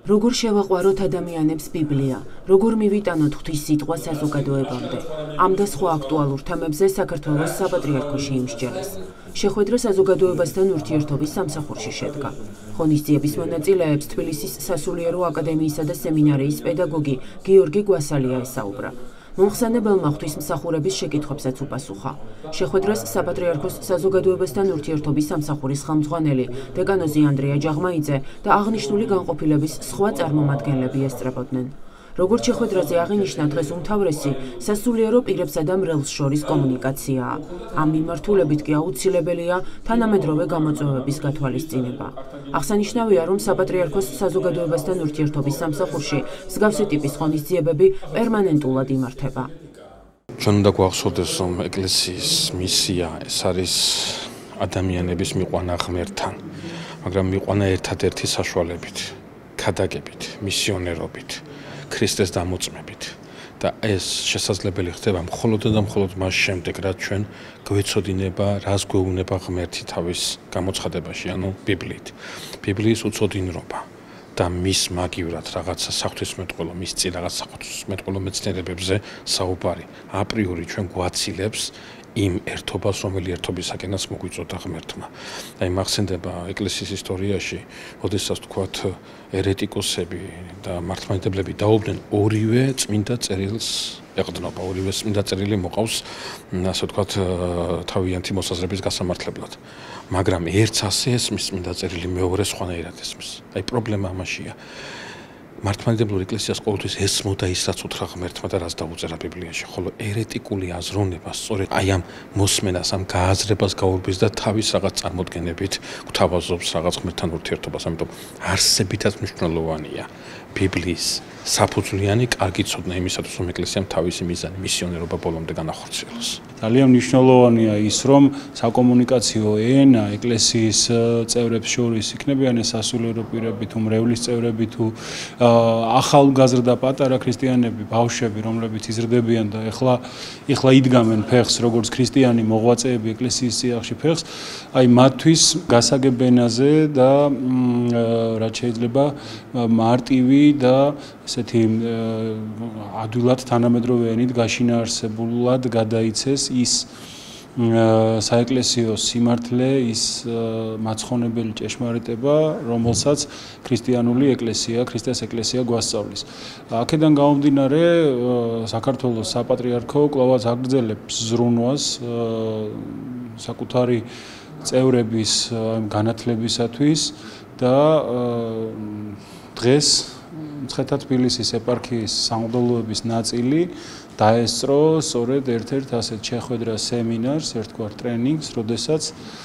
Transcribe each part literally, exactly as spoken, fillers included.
როგორ შევაყვაროთ ადამიანებს ბიბლია, როგორ მივიტანოთ ღვთის სიტყვა საზოგადოებამდე. ამ და სხვა აქტუალურ თემებზე საქართველოს საპატრიარქოში იმსჯელეს. შეხვედრა საზოგადოებასთან ურთიერთობის სამსახურში შედგა. ღონისძიების მონაწილეებს თბილისის სასულიერო აკადემიისა და სემინარიის პედაგოგი გიორგი გვასალია ესაუბრა. მომხსენებელმა ღვთისმსახურების შეკითხვებსაც უპასუხა. შეხვედრას საპატრიარქოს საზოგადოებასთან ურთიერთობის სამსახურის ხელმძღვანელი დეკანოზი ანდრია ჯაღმაიძე და აღნიშნული განყოფილების სხვა წარმომადგენლები ესწრებოდნენ. როგორც შეხვედრაზე აღინიშნა, დღეს უმთავრესი სასულიერო პირებსა და მრევლს შორის კომუნიკაციაა. ამ მიმართულებით კი აუცილებელია თანამედროვე გამოწვევების გათვალისწინება. აღსანიშნავია, რომ საპატრიარქოს საზოგადოებასთან ურთიერთობის სამსახურში მსგავსი ტიპის ღონისძიებები პერმანენტულად იმართება. ჩვენ უნდა გვახსოვდეს, რომ ეკლესიის მისია ეს არის ადამიანების მიყვანა ღმერთთან, მაგრამ მიყვანა ერთადერთი საშუალებით, ქადაგებით, მისიონერობით. ქრისტეს დამოწმებით და ეს შესაძლებელი ხდება მხოლოდ და მხოლოდ მას შემდეგ, რაც ჩვენ გვეცოდინება, რას გვეუბნება ღმერთი თავის გამოცხადებაში, ანუ ბიბლიით. ბიბლიის უცოდინრობა და მის მაგივრად რაღაცა საღვთისმეტყველო, მის წინ რაღაც საღვთისმეტყველო მეცნიერებებზე საუბარი აპრიორი ჩვენ გვაცილებს იმ ერთობას, რომელი ერთობისაკენაც მოგვიწოდა ღმერთმა. აი მახსენდება ეკლესიის ისტორიაში, როდესაც თქვათ ერეტიკოსები და მართლმადიდებლები დაობდნენ ორივე წმინდა წერილს ეყრდნობა, ორივე წმინდა წერილი მოყავს, ასე ვთქვათ, თავიანთი მოსაზრების გასამართლებლად. მაგრამ ერთს ასე ესმის წმინდა წერილი, მეორე სხვანაირად ესმის. აი პრობლემა ამაშია. მართლმადიდებლური ეკლესიას ყოველთვის ესმოდა ის, რაც უთხრა ღმერთმა და რაც დაუწერა ბიბლიაში, ხოლო ერეტიკული აზროვნება სწორედ აი ამ მოსმენას, ამ გააზრებას გაურბის და თავის რაღაც წარმოდგენებით გვთავაზობს რაღაც ღმერთთან ურთიერთობას. ამიტომ არსებითაც მნიშვნელოვანია ბიბლიის საფუძვლიანი კარგი ცოდნა იმისათვის, რომ ეკლესიამ თავისი მიზანი, მისიონერობა ბოლომდე განახორციელოს. ძალიან მნიშვნელოვანია ის, რომ საკომუნიკაციო ენა ეკლესიის წევრებს შორის იქნებიან ეს სასულიერო პირები თუ მრევლის წევრები თუ ახალგაზრდა პატარა ქრისტიანები, ბავშვები, რომლებიც იზრდებიან და ეხლა ეხლა იდგამენ ფეხს, როგორც ქრისტიანი მოღვაწეები ეკლესიის წიაღში ფეხს, აი მათთვის გასაგებ ენაზე და რაც შეიძლება მარტივი და ესეთი ადვილად თანამედროვე ენით გაშინაარსებულად გადაიცეს ის საეკლესიო სიმართლე, ის მაცხონებელი ჭეშმარიტება, რომელსაც ქრისტიანული ეკლესია, ქრისტეს ეკლესია გვასწავლის. აქედან გამომდინარე, საქართველოს საპატრიარქო კვლავაც აგრძელებს ზრუნვას საკუთარი წევრების განათლებისათვის და დღეს მცხეთა თბილისის ეპარქიის სამღვდელოების ნაწილი დაესწრო სწორედ ერთ-ერთ ასეთ შეხვედრას, სემინარს, ერთგვარ ტრენინგს, როდესაც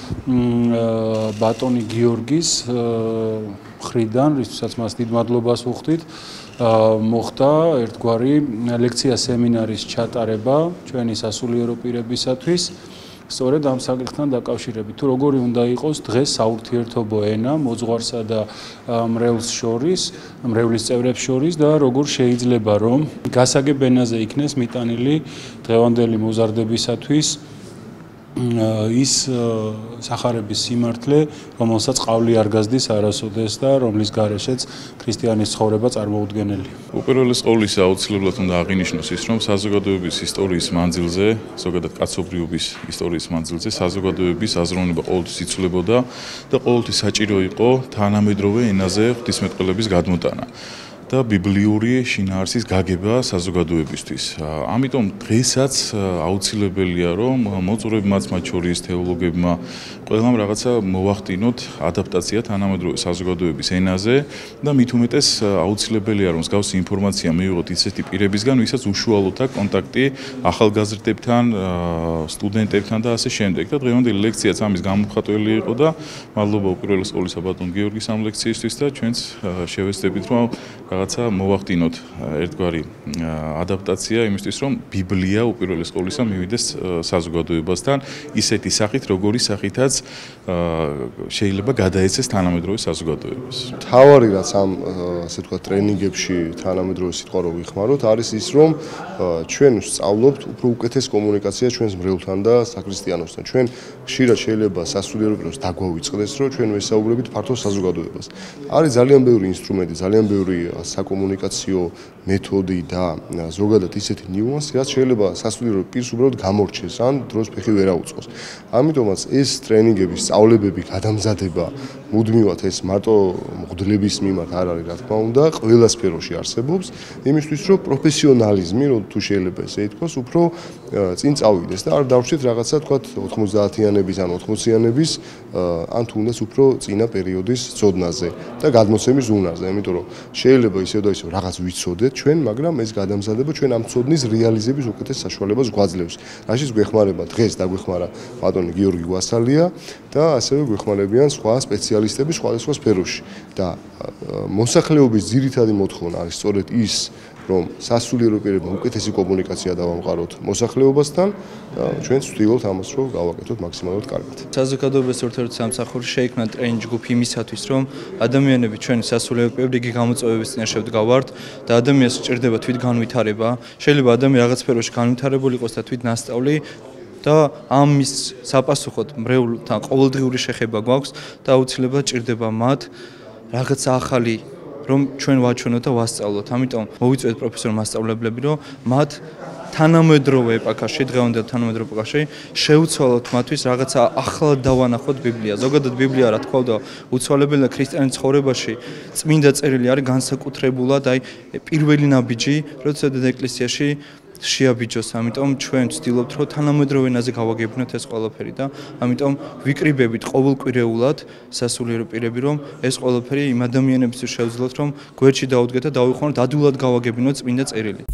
ბატონი გიორგის მხრიდან, რისთვისაც მას დიდ მადლობას ვუხდით, მოხდა ერთგვარი ლექცია სემინარის ჩატარება ჩვენი სასულიერო პირებისათვის. სწორედ ამ საკითხთან დაკავშირებით, თუ როგორი უნდა იყოს დღეს საურთიერთობო ენა მოძღვარსა და მრევლს შორის, მრევლის წევრებს შორის და როგორ შეიძლება რომ გასაგებ ენაზე იქნეს მიტანილი დღევანდელი მოზარდებისათვის ის სახარების სიმართლე, რომელსაც ყავლი არ გაზდის არასოდეს და რომლის გარეშეც ქრისტიანის ცხოვრება წარმოუდგენელია. უპირველეს ყოვლისა აუცილებლად უნდა აღინიშნოს ის, რომ საზოგადოების ისტორიის მანძილზე, ზოგადად კაცობრიობის ისტორიის მანძილზე, საზოგადოების აზროვნება ყოველთვის იცვლებოდა და ყოველთვის საჭირო იყო თანამედროვე ენაზე ღვთისმეტყველების გადმოტანა და ბიბლიური შინაარსის გაგება საზოგადოებისთვის. ამიტომ დღესაც აუცილებელია, რომ მოწურებმაც, მათ შორის თეოლოგებმა, ყველამ რაღაცა მოვახდინოთ ადაპტაცია თანამედროვე საზოგადოების ენაზე და მით უმეტეს აუცილებელია, რომ მსგავსი ინფორმაცია მივიღოთ ისეთი პირებისგან, ვისაც უშუალოდ აქვს კონტაქტი ახალგაზრდებთან, სტუდენტებთან და ასე შემდეგ. და დღევანდელი ლექციაც ამის გამომხატველი იყო და მადლობა უპირველეს ყოვლისა ბატონ გიორგის ამ ლექციისთვის და ჩვენც შევეცდებით, რომ რაღაცა მოვახდინოთ ერთგვარი ადაპტაცია იმისთვის, რომ ბიბლია უპირველეს ყოვლისა მივიდეს საზოგადოებასთან ისეთი სახით, როგორი სახითაც შეიძლება გადაეცეს თანამედროვე საზოგადოებას. თავარი რაც ამ ასე ვთქვათ ტრენინგებში თანამედროვე სიტყვა რო ვიხმაროთ, არის ის რომ ჩვენ ვსწავლობთ უფრო უკეთეს კომუნიკაციას ჩვენს მრევლთან და საქრისტიანოსთან. ჩვენ ხშირად შეიძლება სასულიერო პირებს დაგვავიწყდეს, რომ ჩვენ ვესაუბრებით ფართო საზოგადოებას. არის ძალიან ბევრი ინსტრუმენტი, ძალიან ბევრი საკომუნიკაციო მეთოდი და ზოგადად ისეთი ნიუანსი, რაც შეიძლება სასულიერო პირს უბრალოდ გამორჩეს, ან დროს ფეხი ვერ აუწყოს. ამიტომაც ეს ტრენინგების სწავლებები, გადამზადება მუდმივად ეს მარტო მღვდლების მიმართ არ არის, რა თქმა უნდა, ყველა სფეროში არსებობს, იმისთვის რომ პროფესიონალიზმი, რომ თუ შეიძლება ესე ითქვას, უფრო წინ წავიდეს და არ დავშვით რაღაცა თქვათ ოცდაათიანების ან ოთხმოციანების ან თუნდაც უფრო წინა პერიოდის ცოდნაზე და გადმოცემის უნარზე, იმიტომ რომ შეიძლება ისე და ისე რაღაც ვიცოდეთ ჩვენ, მაგრამ ეს გადამზადება ჩვენ ამ ცოდნის რეალიზების უკეთეს საშუალებას გვაძლევს. რაშიც გვეხმარება დღეს დაგვეხმარა ბატონი გიორგი გვასალია და ასევე გვეხმარებიან სხვა სპეციალისტები სხვადასხვა სფეროში და მოსახლეობის ძირითადი მოთხოვნა არის სწორედ ის, რომ სასულიერო პირებმა უკეთესი კომუნიკაცია დავამყაროთ მოსახლეობასთან და ჩვენც ვცდილობთ ამას რომ გავაკეთოთ მაქსიმალურად კარგად. საზოგადოების ერთ-ერთი სამსახური შეიქმნა ტრენინგ ჯგუფი იმისათვის, რომ ადამიანები ჩვენი სასულიერო პირები რიგი გამოწვევების წინაშე ვდგავართ და ადამიანს სჭირდება თვითგანვითარება. შეიძლება ადამიანი რაღაც სფეროში განვითარებული იყოს და თვითნასწავლი და ამის საპასუხოდ მრევლთან ყოველდღიური შეხება გვაქვს და აუცილებლად ჭირდება მათ რაღაც ახალი რომ ჩვენ ვაჩვენოთ და ვასწავლოთ. ამიტომ მოვიწვიეთ პროფესორ მასწავლებლები, რომ მათ თანამედროვე ეპოქაში, დღევანდელ თანამედროვე ეპოქაში შეუცვალოთ მათთვის რაღაცა ახლად დავანახოთ ბიბლია. ზოგადად ბიბლია, რა თქმა უნდა, უცვალებელი და ქრისტიანის ცხოვრებაში წმინდა წერილი არის განსაკუთრებულად, აი პირველი ნაბიჯი, როდესაც ეკლესიაში შეაბიჯოს. ამიტომ ჩვენ ვცდილობთ, რომ თანამედროვე ენაზე გავაგებინოთ ეს ყველაფერი და ამიტომ ვიკრიბებით ყოველკვირეულად სასულიერო პირები, რომ ეს ყველაფერი იმ ადამიანებისთვის შევძლოთ, რომ გვერდში დაუდგეთ და დავიყვანოთ, ადვილად გავაგებინოთ წმინდა წერილი.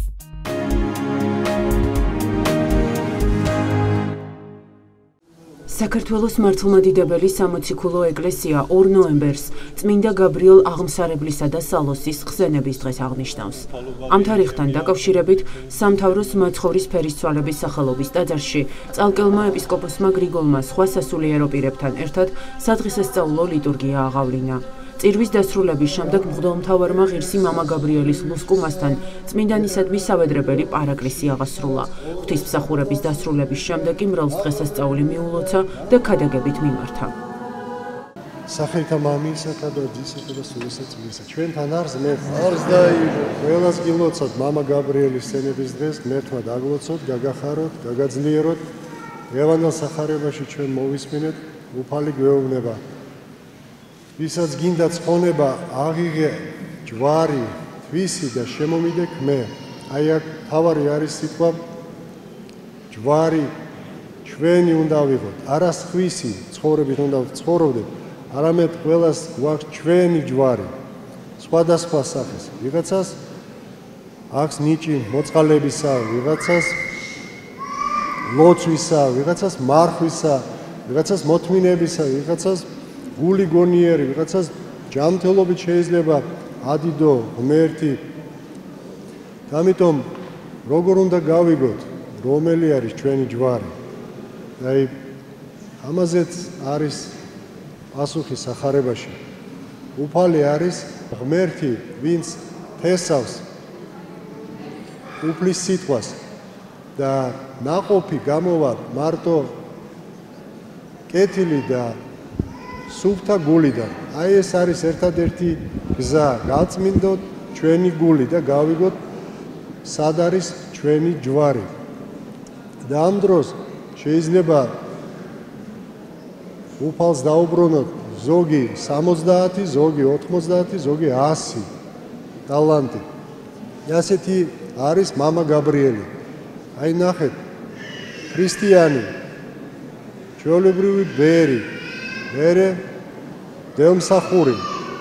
საქართველოს მართლმადიდებელი სამოციქულო ეკლესია ორ ნოემბერს წმინდა გაბრიელ აღმსარებლისა და სალოსის ხსენების დღეს აღნიშნავს. ამ თარიღთან დაკავშირებით სამთავროს მაცხოვრის ფერისცვალების სახელობის ტაძარში წალკელმა ეპისკოპოსმა გრიგოლმა სხვა სასულიერო პირებთან ერთად სადღესასწაულო ლიტურგია აღავლინა. წირვის დასრულების შემდეგ მღვდელმთავარმა ღირსი მამა გაბრიელის ლუსკუმასთან წმინდანისადმი სავედრებელი პარაკლისი აღასრულა. ღვთისმსახურების დასრულების შემდეგ კი მრევლს დღესასწაული მიულოცა და ქადაგებით მიმართა. სახელთა მამისათა და ძისათა და სულისა წმინდისა ჩვენთან არის მერტს და ყველას გილოცოთ მამა გაბრიელის სცენების დღეს მერტმა დაგლოცოთ, გაგახაროთ, გაგაძლიეროთ. ევანგელ სახარებაში ჩვენ მოვისმინეთ, უფალი გვეუბნება. ვისაც გინდა ცხონება აღიღე ჯვარი, თვისი და შემომიდე ქმე. აი აქ თავარი არის სიტყვა ჯვარი ჩვენი უნდა ვიღოთ. არა სხვისი ცხოვრებით უნდა ცხოვრობდეთ, არამედ ყველას გვაქვს ჩვენი ჯვარი. სხვადასხვა სახის. ვიღაცას აქვს ნიჭი მოწყალებისა, ვიღაცას ლოცვისა, ვიღაცას მარხვისა, ვიღაცას მოთმინებისა, ვიღაცას გული გონიერი, ვიღაცას ჯანმრთელობით შეიძლება ადიდო, ღმერთი. ამიტომ როგორ უნდა გავიგოთ, რომელი არის ჩვენი ჯვარი? აი ამაზეც არის პასუხი სახარებაში. უფალი არის ღმერთი, ვინც თესავს უფლის სიტყვას და ნაყოფი გამოვა მარტო კეთილი და სუფთა გულიდან. აი ეს არის ერთადერთი გზა, გაწმინდოთ ჩვენი გული და გავიგოთ სად არის ჩვენი ჯვარი. და ამ დროს შეიძლება უფალს დაუბრუნოთ ზოგი სამოცდაათი, ზოგი ოთხმოცდაათი, ზოგი ასი ტალანტი. ასეთი არის მამა გაბრიელი. აი ნახეთ, ქრისტიანი, ჩვეულებრივი ბერი, მერე დევმსახური.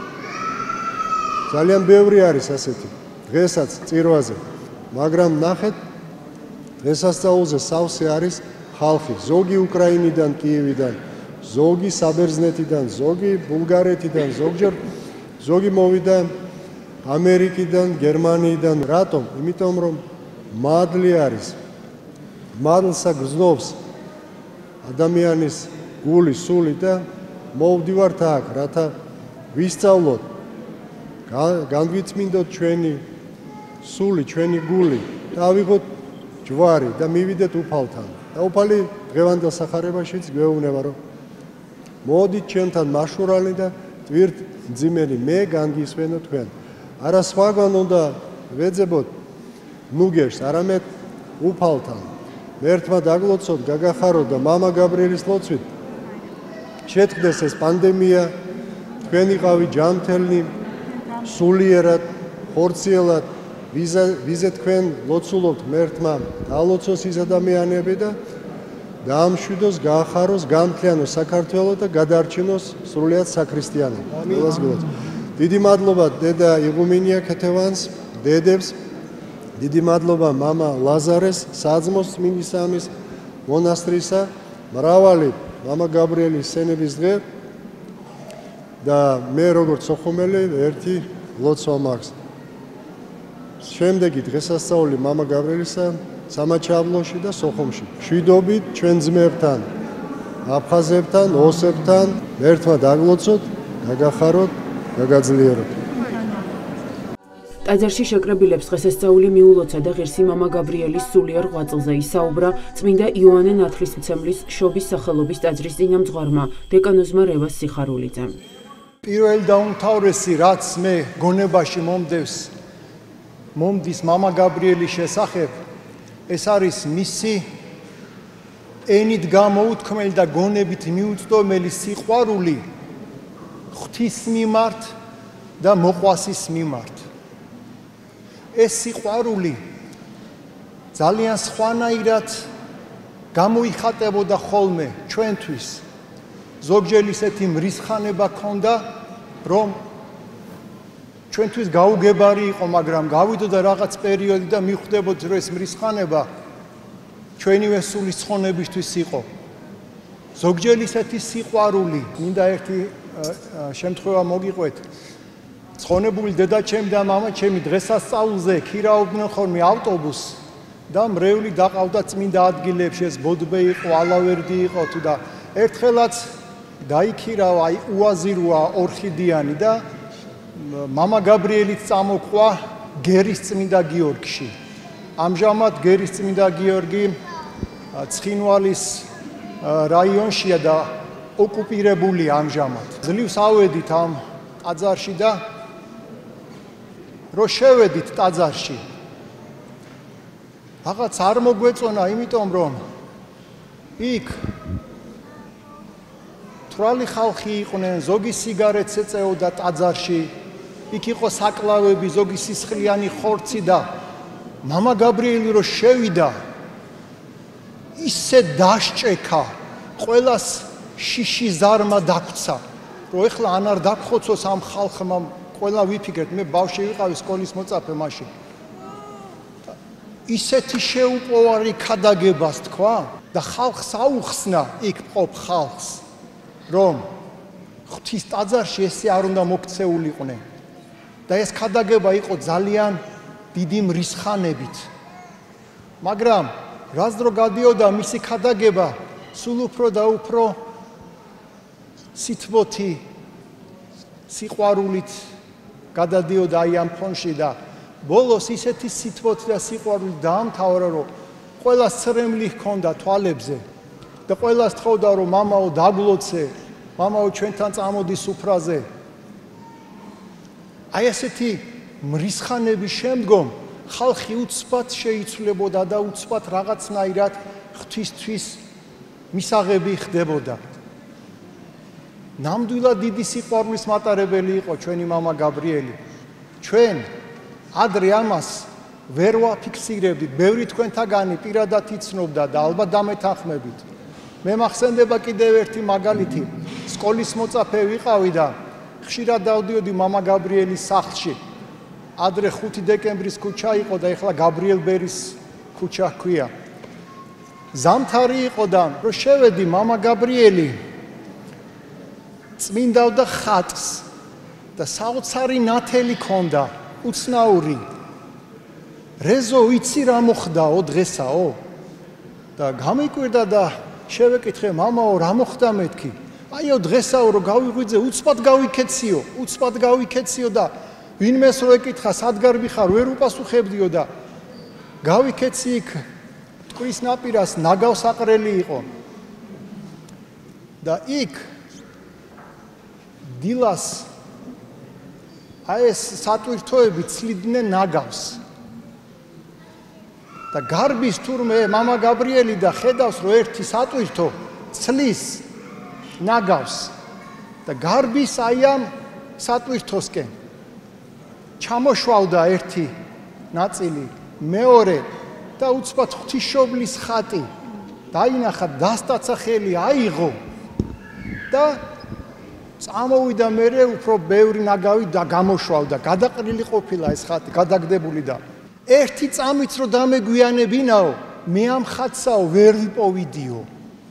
ძალიან ბევრი არის ასეთი დღესაც წირვაზე, მაგრამ ნახეთ, დღესასწაულზე სავსე არის ხალხი, ზოგი უკრაინიდან, კიევიდან, ზოგი საბერძნეთიდან, ზოგი ბულგარეთიდან, ზოგჯერ ზოგი მოვიდა ამერიკიდან, გერმანიიდან. რატომ? იმიტომ რომ მადლი არის. მადლსა გრძნობს ადამიანის გული, სული და მოვდივართ აქ, რათა ვისწავლოთ, განვიწმინდოთ ჩვენი სული, ჩვენი გული და ავიღოთ ჯვარი და მივიდეთ უფალთან. და უფალი დღევანდელ სახარებაშიც გვეუბნება, რომ მოდით ჩემთან მაშურალი და ტვირთ მძიმელი, მე განგისვენო თქვენ. არა სხვაგან უნდა ვეძებოთ ნუგერს, არამედ უფალთან. მერთმა დაგლოცოთ, გაგახაროთ და მამა გაბრიელის ლოცვით შეწყდეს ეს პანდემია, თქვენ იყავი ჯანმრთელნი, სულიერად, ხორციელად, ვიზე თქვენ ლოცულობთ მერთმა დალოცოს ის ადამიანები და დაამშვიდოს, გაახაროს, გამთლიანოს საქართველო და გადარჩინოს სრულიად საქრისტიანობა. ყველას გილოცავ. დიდი მადლობა დედა იღუმინია ქეთევანს, დედებს. დიდი მადლობა მამა ლაზარეს, საძმოს წმინდისამის მონასტრისა, მრავალი მამა გაბრიელის სენების დღე და მე როგორც სოხუმელი ერთი ლოცვა მაქვს. შემდეგი დღესასწაული მამა გაბრიელისა სამაჩაბლოში და სოხუმში. მშვიდობით ჩვენ ძმებთან, აფხაზებთან, ოსებთან ერთმა დაგლოცოთ, გაგახაროთ, გაგაძლიეროთ. ტაძარში შეკრებილებს დღესასწაული მიულოცა და ღირსი მამა გაბრიელის სულიერ ღვაწლზე ისაუბრა წმინდა იოანე ნათლისმცემლის შობის სახელობის ტაძრის წინამძღვარმა დეკანოზმა რევას სიხარულიძემ. პირველ და უმთავრესი რაც მე გონებაში მომდევს მომდის მამა გაბრიელის შესახებ, ეს არის მისი ენით გამოუთქმელი და გონებით მიუწვდომელი სიყვარული ღვთის მიმართ და მოყვასის მიმართ. ეს სიყვარული ძალიან სხვანაირად გამოიხატებოდა ხოლმე ჩვენთვის. ზოგჯერ ისეთი მრისხანება ქონდა, რომ ჩვენთვის გაუგებარი იყო, მაგრამ გავიდოდა რაღაც პერიოდი და მიხვდებოდ, რომ ეს მრისხანება ჩვენივე სულის ცხონებისთვის იყო. ზოგჯერ ისეთი სიყვარული, მინდა ერთი შემთხვევა მოგიყვეთ. ცხონებული დედაჩემი და მამაჩემი დღესასწაულზე ქირაობდნენ ხოლმე ავტობუსს და მრევლი დაყავდა წმინდა ადგილებში, ეს ბოდბე იყო, ალავერდი იყო თუ და ერთხელაც დაიქირავა, აი უაზიროა ორხიდიანი და მამა გაბრიელიც წამოყვა გერის წმინდა გიორგში. ამჟამად გერის წმინდა გიორგი ცხინვალის რაიონშია და ოკუპირებულია ამჟამად. ძლივს ავედით ამ ტაძარში და რო შევედით ტაძარში, რაღაც არ მოგვეწონა, იმიტომ რომ იქ თვრალი ხალხი იყვნენ, ზოგი სიგარეტს ეწეოდა ტაძარში, იქ იყო საკლავები, ზოგი სისხლიანი ხორცი და მამა გაბრიელი რო შევიდა, ისე დასჭექა, ყველას შიში ზარმა დაგვცა, რომ ეხლა ან არ დაგხოცოს ამ ხალხმა, ყველა ვიფიქრეთ, მე ბავშვი ვიყავი სკოლის მოწაფე მაშინ. ისეთი შეუპოვარი ქადაგებას თქვა და ხალხს აუხსნა, იქ მყოფ ხალხს, რომ ღვთის ტაძარში ესე არ უნდა მოქცეულიყვნენ. და ეს ქადაგება იყო ძალიან დიდი მრისხანებით. მაგრამ რაც დრო გადიოდა მისი ქადაგება, სულ უფრო და უფრო სითბოთი, სიყვარულით გადადიოდა აი ამ ფონში და ბოლოს ისეთი სითბოთი და სიყვარული დაამთავრა, რომ ყველას ცრემლი ჰქონდა თვალებზე და ყველას თხოვდა, რომ მამაო დაგლოცე, მამაო ჩვენთან წამოდი სუფრაზე. აი ესეთი მრისხანების შემდგომ ხალხი უცბად შეიცვლებოდა და უცბად რაღაცნაირად ღვთისთვის მისაღები ხდებოდა. ნამდვილად დიდი სიყვარულის მატარებელი იყო ჩვენი მამა გაბრიელი. ჩვენ ადრე ამას ვერ ვაფიქსირებდით, ბევრი თქვენთაგანი პირადად იცნობდა და ალბათ დამეთანხმებით. მე მახსენდება კიდევ ერთი მაგალითი. სკოლის მოწაფე ვიყავი და ხშირად დავდიოდი მამა გაბრიელის სახლში. ადრე ხუთი დეკემბრის ქუჩა იყო და ეხლა გაბრიელ ბერის ქუჩა ჰქვია. ზამთარი იყო და რო შევედი, მამა გაბრიელი წმინდავდა ხატს და საოცარი ნათელი ქონდა, უცნაური. რეზო იცი რა მოხდაო დღესაო? და გამიკვირდა და შევეკითხე მამაო რა მოხდა მეთქი აიო დღესაო რო გავიღვიძე უცბად გავიქეციო უცბად გავიქეციო და ვინმეს რო ეკითხა სად გარბი ხარ ვერ უპასუხებდიო და გავიქეცი იქ მტკვრის ნაპირას ნაგავსაყრელი იყო და იქ დილას აი ეს სატვირთოები ცლიდნენ ნაგავს და გარბის თურმე მამა გაბრიელი და ხედავს რომ ერთი სატვირთო ცლის ნაგავს და გარბის აი ამ სატვირთოსკენ ჩამოშვალდა ერთი ნაწილი მეორე და უცბად ღვთისმშობლის ხატი დაინახა დასტაცა ხელი აიღო და წამოვიდა მერე უფრო ბევრი ნაგავი და გამოშვალდა გადაყრილი ყოფილა ეს ხატი გადაგდებული და ერთი წამიც რო დამეგვიანებინაო მე ამ ხატსაო ვერ ვიპოვიდიო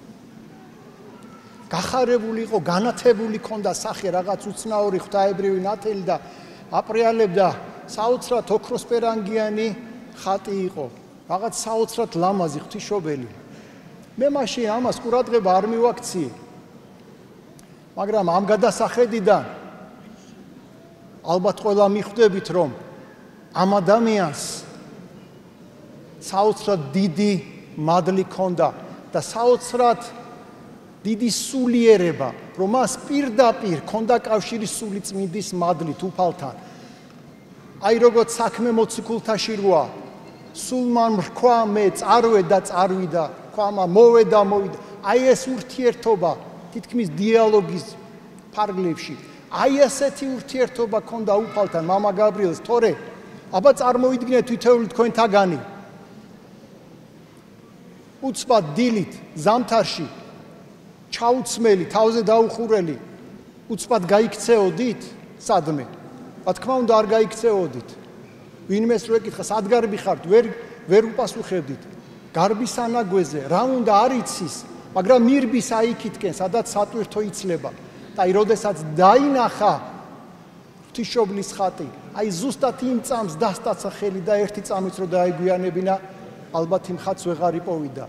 გახარებული იყო განათებული ქონდა სახე რაღაც უცნაური ღვთაებრივი ნათელი და აპრიალებდა საოცრად ოქროსპერანგიანი ხატი იყო რაღაც საოცრად ლამაზი ღვთისმშობელი მე მაშინ ამას ყურადღება არ მივაქციე მაგრამ ამ გადასახედიდან ალბათ ყველა მიხვდებით რომ ამ ადამიანს საოცრად დიდი მადლი ჰქონდა და საოცრად დიდი სულიერება რომ მას პირდაპირ ჰქონდა კავშირი სულიწმინდის მადლით უფალთან აი როგორც საქმე მოციქულთაში როა სულმან რქვა მე წარვე და წარვიდა ქვამა მოვე და მოვიდა აი ეს ურთიერთობა თითქმის დიალოგის ფარგლებში აი ესეთი ურთიერთობა ჰქონდა უფალთან მამა გაბრიელს თორე აბა წარმოიდგინეთ თითოეული თქვენთაგანი უცბად დილით ზამთარში ჩაუცმელი თავზე დაუხურელი უცბად გაიქცეოდით სადმე რა თქმა უნდა არ გაიქცეოდით ვინმეს რო ეკითხა სად გარბი ხართ ვერ ვერ უპასუხებდით გარბის ანაგვეზე რა უნდა არ იცის მაგრამ მირბის აიქითკენ სადაც სატვირთო იცლება და აი როდესაც დაინახა ღვთისმშობლის ხატი აი ზუსტად იმ წამს დასტაცა ხელი და ერთი წამიც რო დაეგვიანებინა ალბათ იმ ხატს ვეღარ იპოვიდა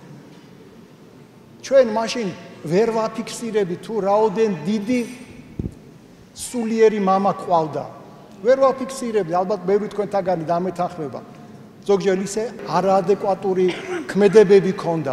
ჩვენ მაშინ ვერ ვაფიქსირებით თუ რაოდენ დიდი სულიერი მამა ყავდა ვერ ვაფიქსირებდი ალბათ ბევრი თქვენთაგანი დამეთანხმება ზოგჯერ ისე არაადეკვატური ქმედებები ქონდა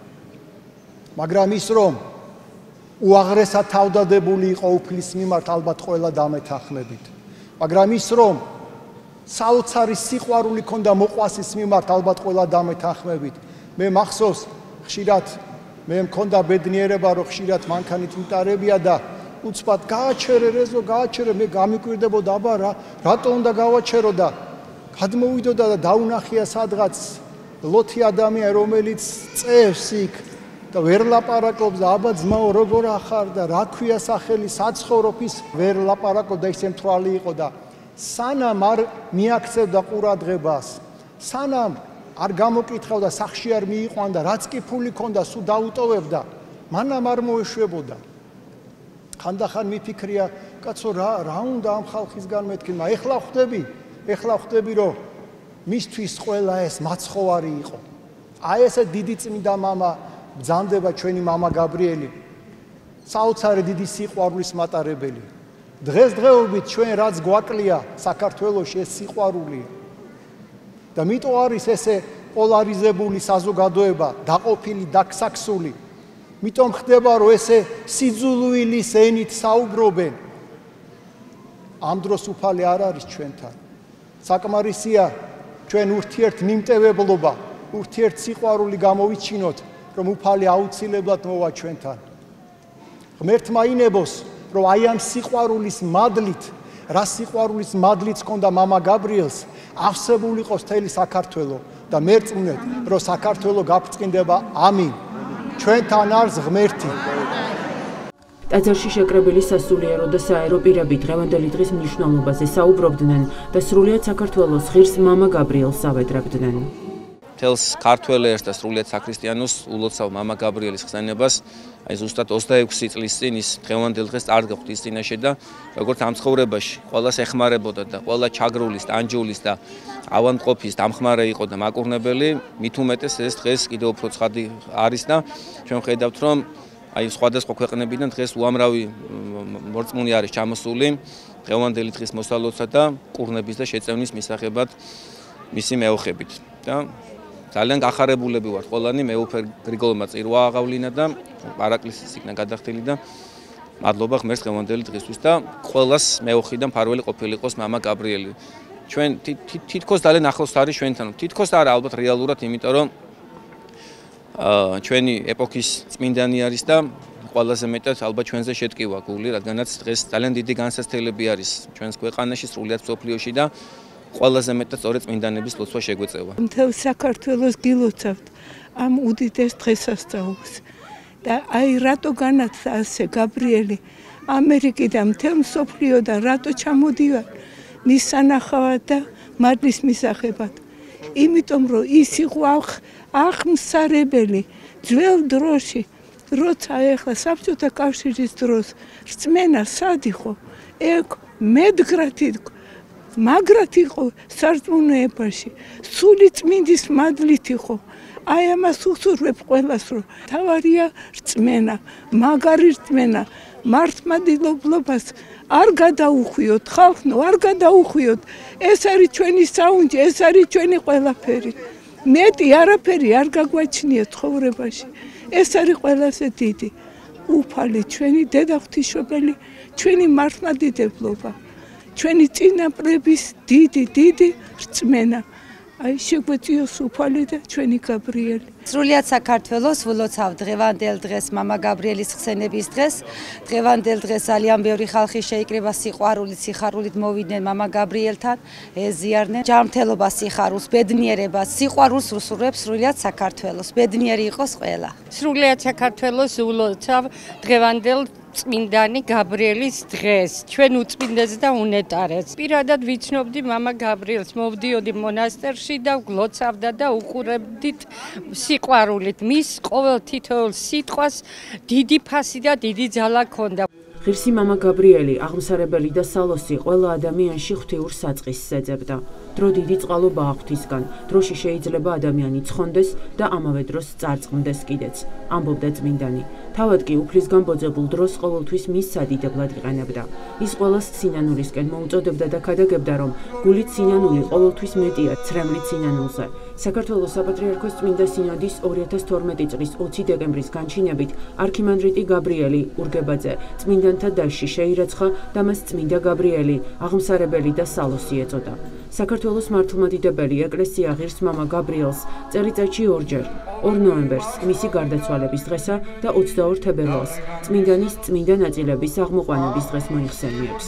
მაგრამ ის რომ უაღრესად თავდადებული იყო უფლის მიმართ ალბათ ყველა დამეთანხმებით მაგრამ ის რომ საოცარი სიყვარული ქონდა მოყვასის მიმართ ალბათ ყველა დამეთანხმებით მე მახსოვს ხშირად მე მქონდა ბედნიერება რომ ხშირად მანქანით ვიტარებია და უცბად გააჩერე რეზო გააჩერე მე გამიკვირდებოდა აბა რა რატო უნდა გავაჩერო და გადმოვიდოდა და დაუნახია სადღაც ლოთი ადამიანი რომელიც წევს იქ და ვერ ლაპარაკობს და აბა ძმაო როგორ ახარ და რა ქვია სახელი საცხოვრობ ის ვერ ლაპარაკობდა ისე მთვრალი იყო და სანამ არ მიაქცევდა ყურადღებას სანამ არ გამოკითხავდა სახში არ მიიყვანდა რაც კი ფული ქონდა სულ დაუტოვებდა მანამ არ მოეშვებოდა ხანდახან მიფიქრია კაცო რა რა უნდა ამ ხალხისგან მეთქი მაგრამ ეხლა ხვდები ეხლა ხვდები რომ მისთვის ყველა ეს მაცხოვარი იყო აი ესე დიდი წმინდა მამა ბრძანდება ჩვენი მამა გაბრიელი საოცარი დიდი სიყვარულის მატარებელი დღესდღეობით ჩვენ რაც გვაკლია საქართველოში ეს სიყვარულია და მიტო არის ესე პოლარიზებული საზოგადოება დაყოფილი დაქსაქსული მიტომ ხდება რომ ესე სიძულვილის ენით საუბრობენ ამ დროს უფალი არ არის ჩვენთან საკმარისია ჩვენ ურთიერთ მიმტევებლობა ურთიერთ სიყვარული გამოვიჩინოთ რომ უფალი აუცილებლად მოვა ჩვენთან ღმერთმა ინებოს რომ აი ამ სიყვარულის მადლით რა სიყვარულის მადლიც ჰქონდა მამა გაბრიელს ავსებული იყოს მთელი საქართველო და მერწმუნეთ რომ საქართველო გაფრწყინდება ამინ ჩვენთან არის ღმერთი ტაძარში შეკრებილი სასულიერო და საერო პირები დღევანდელი დღის მნიშვნელობაზე საუბრობდნენ და სრულიად საქართველოს ღირს მამა გაბრიელს ავედრებდნენ. მთელს ქართველებს და სრულიად საქრისტიანოს ულოცავ მამა გაბრიელის ხსენებას აი ზუსტად ოცდაექვსი წლის წინ ის დღევანდელ დღეს არ გახდა ის წინაშე და როგორც ამ ცხოვრებაში ყველას ეხმარებოდა და ყველა ჩაგრულის, ტანჯულის და ავადმყოფის დამხმარე იყო და მაკურნებელი, მით უმეტეს ეს დღეს კიდევ უფრო ცხადი არის და ჩვენ ხედავთ რომ აი სხვადასხვა ქვეყნებიდან დღეს უამრავი მორწმუნე არის ჩამოსული დღევანდელი დღის მოსალოდსა და კურნების და შეწევნის მისაღებად მისი მეოხებით და ძალიან გახარებულები ვართ ყველანი მეუფე გრიგოლმა წირვა აღავლინა და პარაკლისის იქნა გადახდილი და მადლობა ღმერთს დღევანდელი დღისთვის და ყველას მეოხი და მფარველი ყოფილიყოს მამა გაბრიელი. ჩვენ თითქოს ძალიან ახლოს არის ჩვენთან. თითქოს არა ალბათ რეალურად, იმიტომ რომ ჩვენი ეპოქის წმინდანი არის და ყველაზე მეტად ალბათ ჩვენზე შეტკივა გული, რადგანაც დღეს ძალიან დიდი განსაცდელები არის ჩვენს ქვეყანაში, სრულიად მსოფლიოში და ყველაზე მეტად სწორედ წმინდანების ლოცვა შეგვეწევა. მთელ საქართველოს გილოცავთ ამ უდიდეს დღესასწაულს. და აი რატო განაცხადა ასე გაბრიელი ამერიკიდან მთელ მსოფლიოდან რატო ჩამოდივარ მის სანახავად და მადლის მისაღებად. იმიტომ რომ ის იყო აღმსარებელი ძველ დროში, როცა ეხლა საბჭოთა კავშირის დროს რწმენა სად იყო? ეგ მედგრად იყო, მაგრად იყო სარწმუნოებაში, სული წმინდის მადლით იყო. აი ამას უხსურვებ ყველას, რომ თავარია რწმენა, მაგარი რწმენა, მართლმადიდებლობას არ გადაუხვიოთ, ხალხო, არ გადაუხვიოთ. ეს არის ჩვენი საუნჯე, ეს არის ჩვენი ყველაფერი. მეტი არაფერი არ გაგვაჩნია ცხოვრებაში. ეს არის ყველაზე დიდი უფალი, ჩვენი დედაღვთისმშობელი, ჩვენი მართლმადიდებლობა, ჩვენი წინაპრების დიდი, დიდი რწმენა. აი შეგვეწიოს უფალი და ჩვენი გაბრიელი. სრულიად საქართველოს ვლოცავ დღევანდელ დღეს მამა გაბრიელის ხსენების დღეს. დღევანდელ დღეს ძალიან ბევრი ხალხი შეიკრიბა სიყვარულით, სიხარულით მოვიდნენ მამა გაბრიელთან, ეზიარდნენ ჯანმრთელობას, სიხარულს, ბედნიერებას, სიყვარულს უსურვებს სრულიად საქართველოს. ბედნიერი იყოს ყველა. სრულიად საქართველოს ვლოცავ დღევანდელ წმინდანი გაბრიელის დღეს, ჩვენ უწმინდეს და უნეტარეს. პირადად ვიცნობდი მამა გაბრიელს, მოვდიოდი მონასტერში და გლოცავდა და უყურებდით სიყვარულით. მის ყოველ თითოეულ სიტყვას დიდი ფასი და დიდი ძალა ჰქონდა. ღირსი მამა გაბრიელი, აღმსარებელი და სალოსი ყველა ადამიანში ღვთიურ საწყისს ეძებდა. დრო დიდი წყალობაა ღვთისგან, დროში შეიძლება ადამიანი ცხონდეს და ამავე დროს წარწყმდეს კიდეც, ამბობდა წმინდანი. თავად კი უფლისგან ბოძებულ დროს ყოველთვის მის სადიდებლად იყენებდა. ის ყველას სინანულისკენ მოუწოდებდა და ქადაგებდა, რომ გულით სინანული ყოველთვის მეტია ცრემლით სინანულზე. საქართველოს საპატრიარქოს წმინდა სინოდის ორი ათას თორმეტი წლის ოცი დეკემბრის განჩინებით არქიმანდრიტი გაბრიელი ურგებაძე წმინდანთა დასში შეირაცხა და მას წმინდა გაბრიელი, აღმსარებელი და სალოსი ეწოდა. საქართველოს მართლმადიდებელი ეკლესია ღირს მამა გაბრიელს წელიწადში ორჯერ, ორ ნოემბერს მისი გარდაცვალების დღესა და ოცდაორ თებერვალს წმინდანის წმინდა ნაწილების აღმოყვანების დღეს მოიხსენიებს.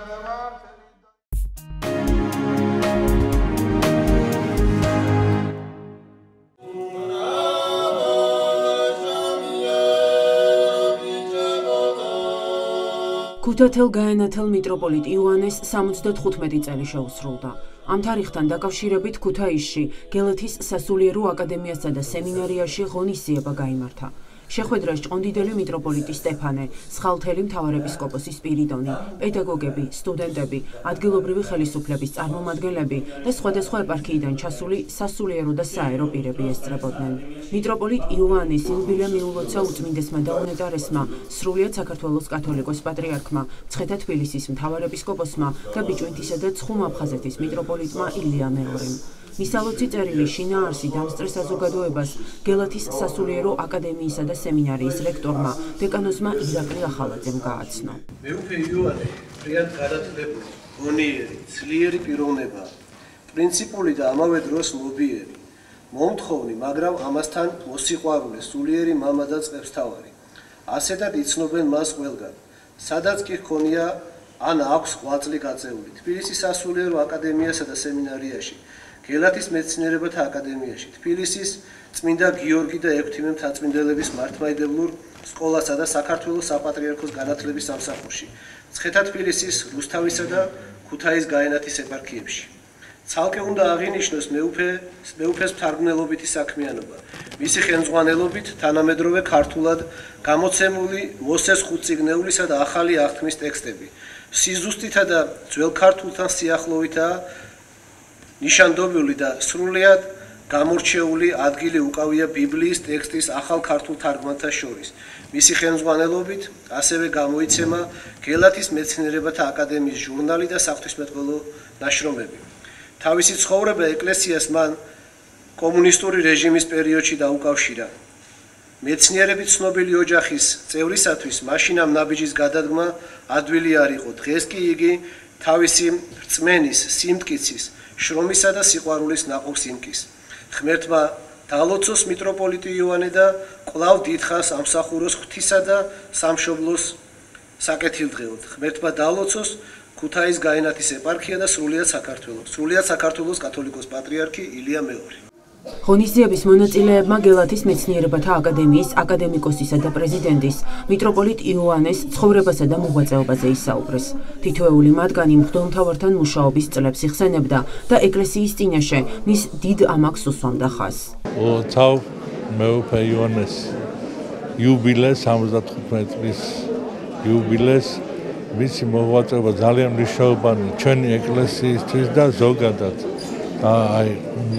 ქუთათელ გაენათელ მიტროპოლიტ იოანეს სამოცდათხუთმეტი წელი შეუსრულდა. ამ თარიღთან დაკავშირებით ქუთაისში გელათის სასულიერო აკადემიასა და სემინარიაში ღონისძიება გაიმართა. შეხვედრას ჭყონდიდელი მიტროპოლიტი სტეფანე, სხალთელი მთავარეპისკოპოსი სპირიდონი, პედაგოგები, სტუდენტები, ადგილობრივი ხელისუფლების წარმომადგენლები და სხვადასხვა ეპარქიიდან ჩასული სასულიერო და საერო პირები ესწრებოდნენ. მიტროპოლიტ იოანეს იუბილე მიულოცა უწმინდესმა და უნეტარესმა, სრულიად საქართველოს კათოლიკოს პატრიარქმა, მცხეთა თბილისის მთავარეპისკოპოსმა და ბიჭვინთისა და ცხუმ-აფხაზეთის მიტროპოლიტმა ილია მეორემ. მისალოცი წერილი შინაარსი დამსწრე საზოგადოებას გელათის სასულიერო აკადემიისა და სემინარიის რექტორმა დეკანოზმა ირაკლი ახალაძემ გააცნო. მეუფე იოანე ფრიად გადათლებული, გონიერი, ძლიერი პიროვნება, პრინციპული და ამავე დროს მობიერი, მომთხოვნი, მაგრამ ამასთან მოსიყვარულე, სულიერი მამა და წყებსთავარი. ასეთად იცნობენ მას ყველგან. სადაც კი ჰქონია ან აქვს ღვაწლი გაწეული თბილისის სასულიერო აკადემიასა და სემინარიაში, გელათის მეცნიერებათა აკადემიაში, თბილისის წმინდა გიორგი და ექვთიმე მთაწმინდელების მართლმადიდებლურ სკოლასა და საქართველოს საპატრიარქოს განათლების სამსახურში, მცხეთა თბილისის, რუსთავისა და ქუთაის გაენათის ეპარქიებში. ცალკე უნდა აღინიშნოს მეუფე მეუფეს მთარგმნელობითი საქმიანობა. მისი ხელმძღვანელობით თანამედროვე ქართულად გამოცემული მოსეს ხუთწიგნეულისა და ახალი აღთქმის ტექსტები. სიზუსტითა და ძველ ქართულთან სიახლოვითაა ნიშანდობილი და სრულიად გამორჩეული ადგილი უკავია ბიბლიის ტექსტის ახალ ქართულ თარგმანთა შორის. მისი ხელმძღვანელობით ასევე გამოიცემა გელათის მეცნიერებათა აკადემიის ჟურნალი და საღვთისმეტყველო ნაშრომები. თავისი ცხოვრება ეკლესიას მან კომუნისტური რეჟიმის პერიოდში დაუკავშირა. მეცნიერებით ცნობილი ოჯახის წევრისათვის მაშინ ამ ნაბიჯის გადადგმა ადვილი არ იყო. დღეს კი იგი თავისი რწმენის, სიმტკიცის, შრომისა და სიყვარულის ნაყოფს იმკის. ღმერთმა დალოცოს მიტროპოლიტი იოანე და კვლავ დიდხანს ამსახუროს ღვთისა და სამშობლოს საკეთილდღეოდ. ღმერთმა დალოცოს ქუთაისის გაენათის ეპარქია და სრულიად საქართველოს. სრულიად საქართველოს კათოლიკოს პატრიარქი ილია მეორე. ღონისძიების მონაწილეებმა გელათის მეცნიერებათა აკადემიის აკადემიკოსისა და პრეზიდენტის მიტროპოლიტ იოანეს ცხოვრებასა და მოღვაწეობაზე ისაუბრეს. თითოეული მათგანი მღვდელმთავართან მუშაობის წლებს იხსენებდა და ეკლესიის წინაშე მის დიდ ამაყს უსვამდა ხაზს. ულოცავ მეუფე იოანეს იუბილეს სამოცდათხუთმეტი წლის იუბილეს მისი მოღვაწეობა ძალიან მნიშვნელოვანი ჩვენი ეკლესიისთვის და ზოგადად აი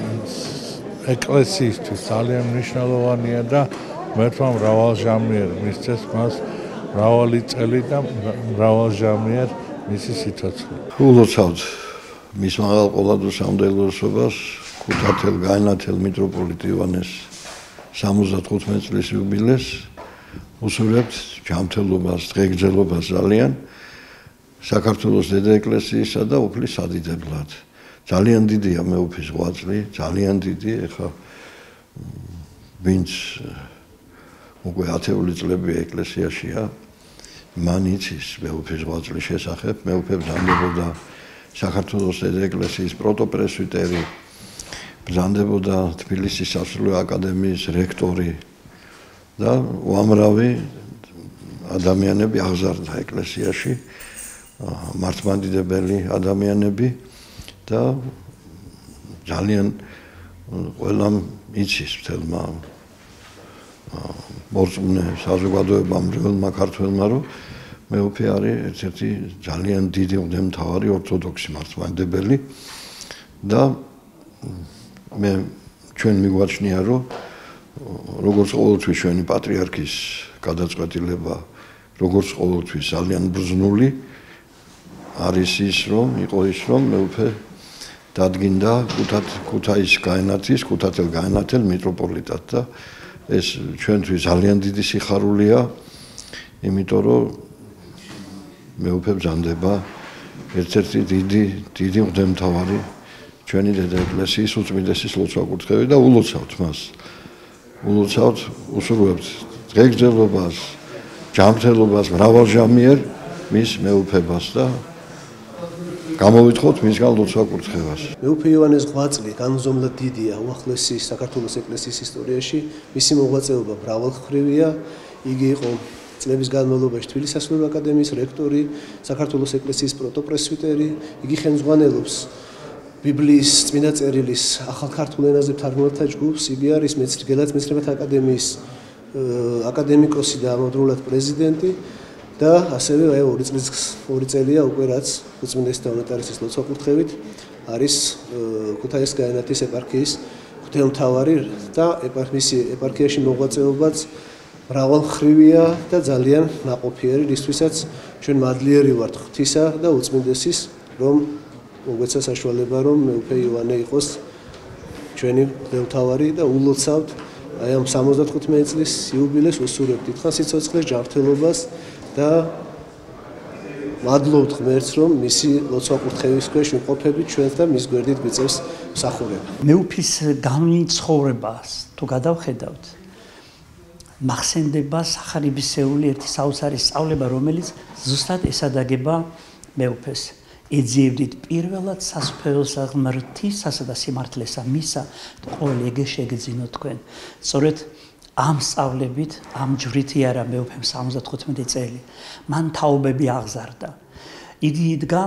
ეკლესიისთვის ძალიან მნიშვნელოვანია და მერთვა მრავალჟამიერ მისცეს მას მრავალი წელი და მრავალჟამიერ მისი სიცოცხლე. ულოცავთ მის მაღალ ყოლადოს სამდელოსობას ქუთათელ გაენათელ მიტროპოლიტ იოანეს სამოცდათხუთმეტი წლის იუბილეს უსურვებთ ჯანმრთელობას, დღეგრძელობას ძალიან საქართველოს დედა ეკლესიისა და უფლის სადიდებლად. ძალიან დიდია მეუფის ღვაწლი, ძალიან დიდი, ეხლა ვინც უკვე ათეული წლებია ეკლესიაშია, მან იცის მეუფის ღვაწლის შესახებ, მეუფე ბრძანდებოდა საქართველოს დედა ეკლესიის პროტოპრესვიტერი, ბრძანდებოდა თბილისის სასულიერო აკადემიის რექტორი და უამრავი ადამიანები აღზარდა ეკლესიაში, მართლმადიდებელი ადამიანები და ძალიან ყველამ იცის მთელმა მორწმუნე საზოგადოებამ მრევლმა ქართველმა რომ მეუფე არის ერთ-ერთი ძალიან დიდი მღვდელმთავარი ორთოდოქსი მართლმადიდებელი და მე ჩვენ მიგვაჩნია რომ როგორც ყოველთვის ჩვენი პატრიარქის გადაწყვეტილება როგორც ყოველთვის ძალიან ბრძნული არის ის რომ იყო ის რომ მეუფე დადგინდა ქუთაისის გაენათის, ქუთათელ გაენათელ მიტროპოლიტად და ეს ჩვენთვის ძალიან დიდი სიხარულია, იმიტომ რომ მეუფე ბრძანდება ერთ-ერთი დიდი დიდი მღვდელმთავარი ჩვენი დედა ეკლესიის უწმინდესის ლოცვა-კურთხევი და ულოცავთ მას. ულოცავთ, უსურვებთ დღეგრძელობას, ჯანმრთელობას მრავალჟამიერ მის მეუფებას და გამოვითხოვთ მისგან ლოცვა-კურთხევას. მეუფე იოანეს ღვაწლი განუზომლად დიდია უახლესი საქართველოს ეკლესიის ისტორიაში. მისი მოღვაწეობა მრავალმხრივია. იგი იყო წლების განმავლობაში თბილისის სასულიერო აკადემიის რექტორი, საქართველოს ეკლესიის პროტოპრესვიტერი. იგი ხელმძღვანელობს ბიბლიის წმინდა წერილის ახალ ქართულ ენაზე თარგმნელთა ჯგუფს. იგი არის გელათის მეცნიერებათა აკადემიის აკადემიკოსი და ამავდროულად პრეზიდენტი. და ასევე აი ორი წლის ორი წელია უკვე რაც უწმინდესის და უნეტარესის ლოცვა-კურთხევით არის ქუთაისის გაენათის ეპარქიის მღვდელმთავარი და მისი ეპარქიაში მოღვაწეობაც მრავალმხრივია და ძალიან ნაყოფიერი, რისთვისაც ჩვენ მადლიერი ვართ ღვთისა და უწმინდესის, რომ მოგვეცა საშუალება რომ მეუფე იოანე იყოს ჩვენი მღვდელმთავარი და ულოცავთ აი ამ სამოცდათხუთმეტი წლის იუბილეს უსურვებთ დიდხანს სიცოცხლეს, ჯანმრთელობას და მადლობთ ღმერთს რომ მისი ლოცვა-კურთხევის ქვეშ ვიმყოფებით ჩვენს და მის გვერდით გვიწევს მსახურება. მეუფის განმცხოვრებას თუ გადავხედავთ, მახსენდება სახარებისეული ერთი საოცარი სწავლება, რომელიც ზუსტად ესადაგება მეუფეს. ეძიებდით პირველად სასუფეველსა ღმრთისასა და სიმართლესა მისა, ყოველ ეგე შეგეძინოთ თქვენ. სწორედ ამ სწავლებით, ამ ჯვრითი არა მეუფემ სამოცდათხუთმეტი წელი, მან თაობები აღზარდა. იგი იდგა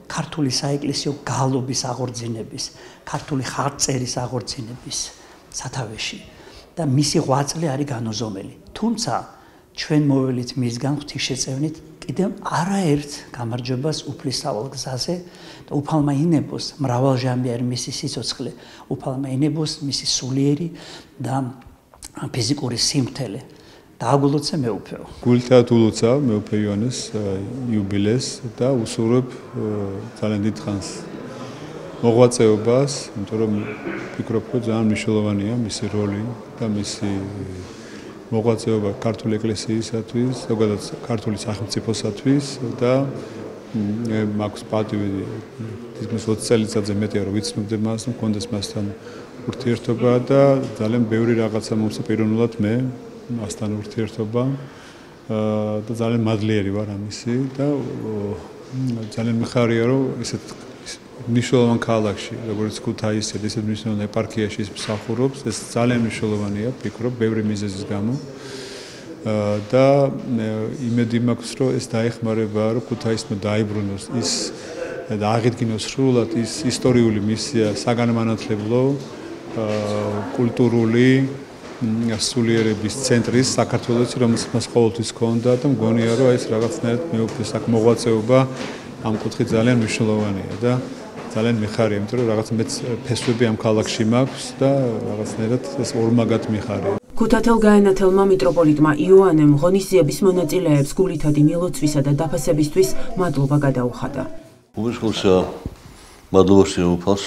ქართული საეკლესიო გალობის აღორძინების, ქართული ხარწერის აღორძინების სათავეში და მისი ღვაწლი არის განუზომელი. თუმცა ჩვენ მოვევლით მისგან ღვთისშეწევნით კიდევ არაერთ გამარჯვებას უფლისავალ გზაზე და უფალმა ინებოს მრავალჟამიერი მისი სიცოცხლე, უფალმა ინებოს მისი სულიერი და ფიზიკური სიმართლე. დააგულოცა მეუფეო. გულთათ ულოცა მეუფე იონეს იუბილეს და უსურვებ ძალიან დიდ ხანს მოღვაწეობას, იმიტომ რომ ვფიქრობ, რომ ძალიან მნიშვნელოვანია მისი როლი და მისი მოღვაწეობა ქართული ეკლესიისათვის, ზოგადად ქართული სახელმწიფოსათვის და მაქვს პატივი თითქმის ოცი წელიწადზე მეტია რომ ვიცნობდე მას, მქონდეს მასთან ურთიერთობა და ძალიან ბევრი რაღაცა მომსა პიროვნულად მე მასთან ურთიერთობა და ძალიან მადლიერი ვარ ამისი და ძალიან მიხარია რომ ესეთ მნიშვნელოვან ქალაქში, როგორც ქუთაისი, ესეთ მნიშვნელოვან ეპარქიაში ის მსახურობს, ეს ძალიან მნიშვნელოვანია, ვფიქრობ, ბევრი მიზეზის გამო. და იმედი მაქვს, რომ ეს დაეხმარება, რომ ქუთაისმა დაიბრუნოს ის და აღიდგინოს სრულად ის ისტორიული მისია, საგანმანათლებლო, კულტურული სულიერების ცენტრის საქართველოში, რომელიც მას ყოველთვის ჰქონდა და მგონია, რომ ეს რაღაცნაირად მეუფეს აქ მოღვაწეობა ამ კუთხით ძალიან მნიშვნელოვანია და ძალიან მიხარია, იმიტომ რომ რაღაც მეც ფესვები ამ ქალაქში მაქვს და რაღაცნაირად ეს ორმაგად მიხარია. ქუთათელ გაენათელმა მიტროპოლიტმა იოანემ ღონისძიების მონაწილეებს გულითადი მილოცვისა და დაფასებისთვის მადლობა გადაუხადა. უბისხულსა მადლობას შეუფალს.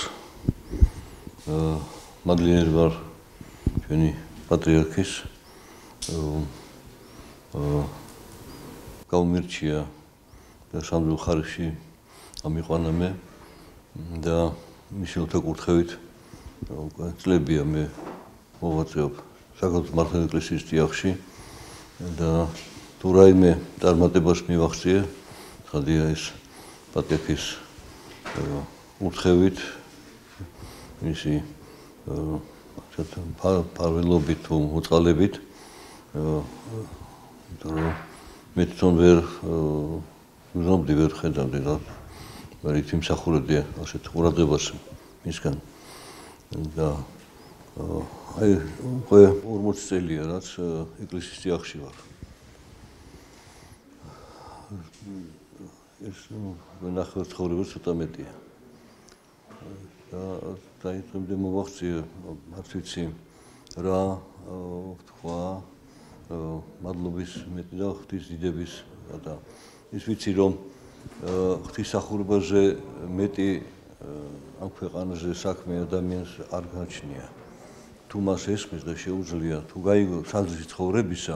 მადლიერი ვარ ჩვენი პატრიარქის გაუმირჩია და სამდრულ ხარისში ამიყვანა მე და მისი უთეკურთხევით წლებია მე მოღვაწეობ საქართველოს მართლმადიდებლური ეკლესიის ტიახში და თუ რაიმე წარმატებას მივახციე, ხადია ეს პატრიარქის ურთხევით მისი ფარველობით თუ მოწყალებით მე თვითონ ვერ ვზნობდი ვერ ხედავდი რა რით იმსახურებდი ასეთ ყურადღებას მისგან და აი უკვე ორმოცი წელია რაც ეკლესიის ტიახში ვარ ეს ნახევარ ცხოვრება ცოტა მეტია და დაიწყებდი მოვახციე არც ვიცი რა თქვა მადლობის მეტი და ღვთის დიდების და ის ვიცი რომ ღვთისმსახურებაზე მეტი ამ ქვეყანაზე საქმე ადამიანს არ გაჩნია თუ მას ესმის და შეუძლია თუ გაიგო საზრისი ცხოვრებისა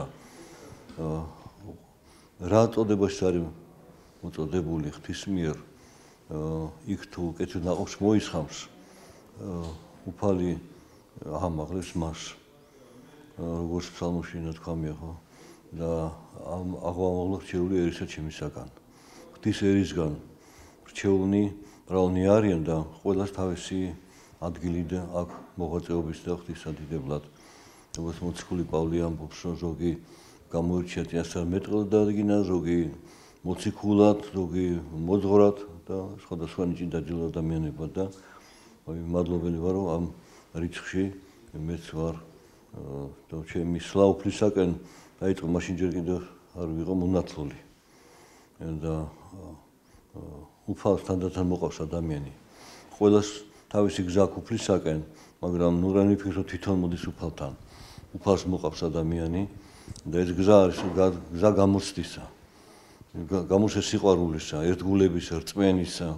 რა წოდებაში არის მოწოდებული ღვთის მიერ იქ თუ კეთილ ნაყოფს მოისხამს უფალი ამაღლებს მას როგორც ფსალმოში ნათქვამია ხო და ამ აღვამაღლა რჩეული ერისა ჩემისაგან ღვთის ერისგან რჩეულნი მრავალნი არიან და ყველას თავისი ადგილი და აქ მოღვაწეობის და ღვთისადიდებლად როგორც მოციქული პავლე ამბობს რომ ზოგი გამოირჩია წინასწარ მეტყველად დაადგინა ზოგი მოციქულად ზოგი მოძღვრად და სხვადასხვა ნიჭი დაჯილდო ადამიანება და მადლობელი ვარ რომ ამ რიცხვში მეც ვარ და ჩემი სლა უფლისაკენ დაიწყო მაშინ ჯერ კიდევ არ ვიყო მონათლული და უფალს თანდათან მოყავს ადამიანი ყველას თავისი გზა უფლისაკენ მაგრამ ნუ რა მიფიქრო თვითონ მოდის უფალთან უფალს მოყავს ადამიანი და ეს გზა არის გზა გამოცდისა გამოსე სიყვარულისა ერთგულებისა რწმენისა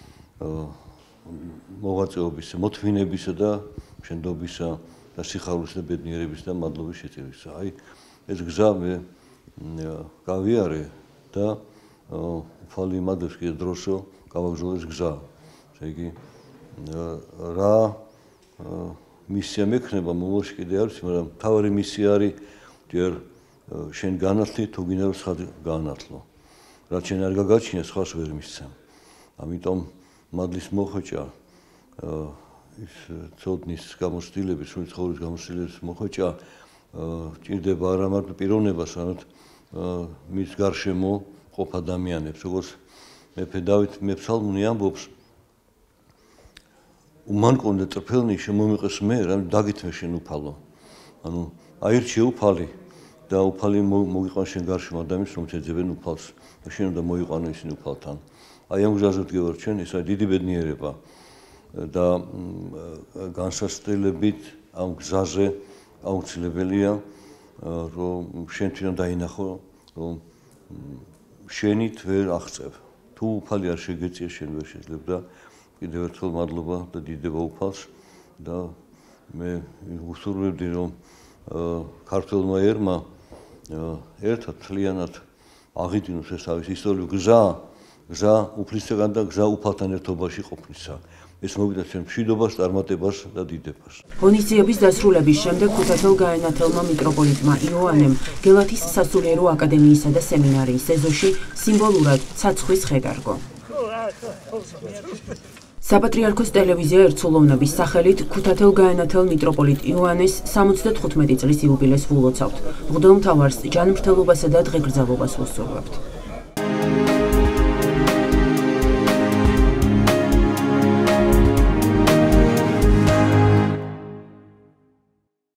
მოღვაწეობისა მოთმინებისა და შენდობისა და სიხარულის და ბედნიერების და მადლობის შეწირისა აი ეს გზა მე გავიარე და უფალი იმადებს კიდე დროსო გავაგზავნე ეს გზა ესე იგი რა მისია მექნება მომავალში კიდე არის მაგრამ თავარი მისია არის ჯერ შენ განათლი თუ გინდა რომ სხვა განათლო რაც შენ არ გაგაჩნია სხვას ვერ მისცემ ამიტომ მადლის მოხვეჭა ის ცოდნის გამოცდილების სრული ცხოვრების გამოცდილების მოხვეჭა ჭირდება არა მარტო პიროვნებას არამედ მის გარშემო ყოფ ადამიანებს როგორც მეფე დავით მეფსალმუნი ამბობს უმან კონდა ტრფელნი შემომიყეს მე რა დაგითმე შენ უფალო ანუ აირჩიე უფალი და უფალი მოგიყვან შენ გარშემო ადამიანს რომ შეძებენ უფალს და შენ უნდა მოიყვანო ისინი უფალთან აი ამ გზაზე ვდგევარ ჩვენ ესა დიდი ბედნიერება და განსასწრებით ამ გზაზე აუცილებელია რომ შენ თვითონ დაინახო რომ შენით ვერ აღწევ თუ უფალი არ შეგეწია შენ ვერ შეძლებ და კიდევ ერთხელ მადლობა და დიდება უფალს და მე უსურვებდი რომ ქართველმა ერმა ერთად თლიანად აღიდინოს ეს თავის ისტორიული გზა გზა უფლისგან და გზა უფალთან ერთობაში ყოფნისა ეს მოვიდა ჩვენ მშვიდობას, წარმატებას და დიდებას. ღონისძიების დასრულების შემდეგ ქუთათელ გაენათელმა მიტროპოლიტმა იოანემ გელათის სასულიერო აკადემიისა და სემინარიის ეზოში სიმბოლურად ცაცხვრის ხე გარგო. საპატრიარქოს ტელევიზია ერთსულოვნების სახელით ქუთათელ გაენათელ მიტროპოლიტ იოანეს სამოცდათხუთმეტი წლის იუბილეს ვილოცავთ. მღვდელმთავარს ჯანმრთელობასა და დღეგრძელობას ვუსურვებთ.